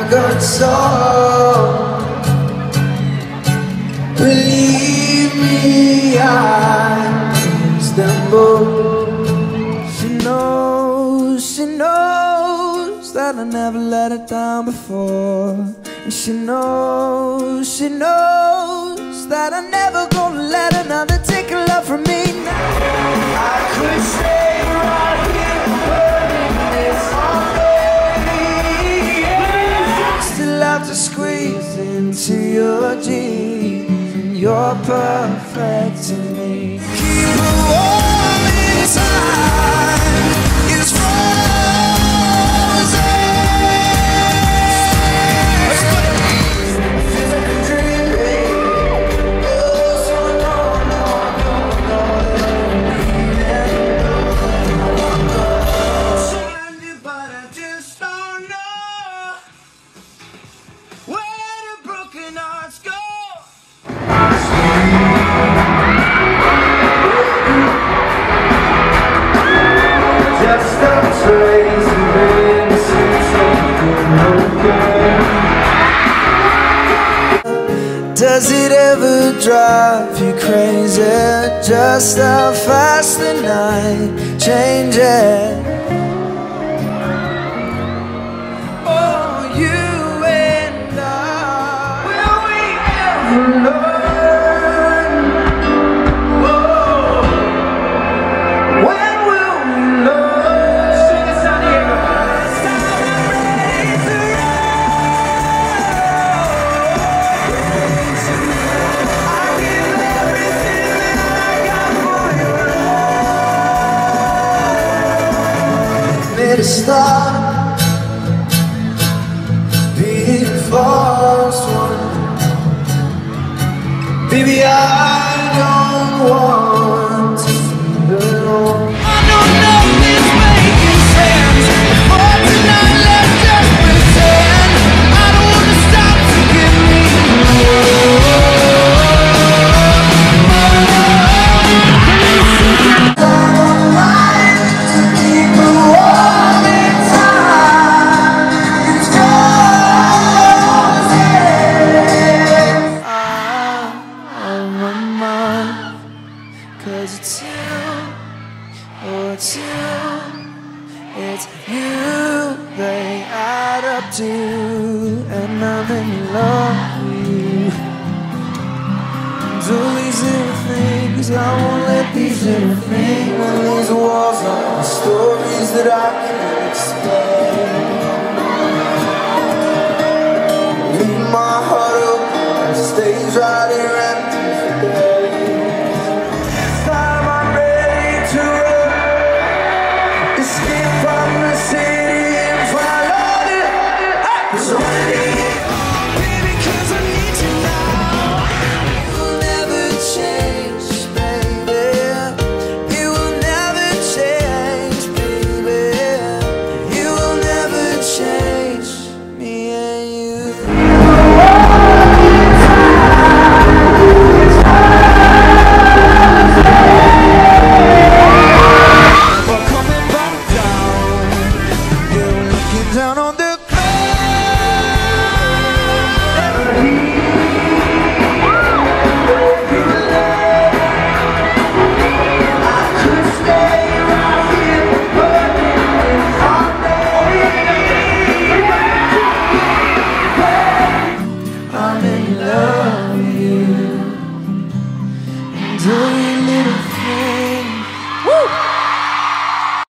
good soul. Believe me, I stumble. She knows that I never let her down before. And she knows that I'm never gonna let another take her love from me now. I could stay right here, burning this already, yeah. Still have to squeeze into your jeans. You're perfect to me. Keep her warm in time is frozen. Does it ever drive you crazy just how fast the night changes? Oh, you and I, will we ever learn? Oh, when will we learn? Sing this out here. To stop being false one. Baby, I don't want to feel alone. I don't know if this making sense, but tonight let's just pretend. I don't want to stop to give me it's you they add up to, and I'm in love with you. And all these little things, I won't let these little things on these walls are the stories that I can't explain. Leave my heart open, it stays right around.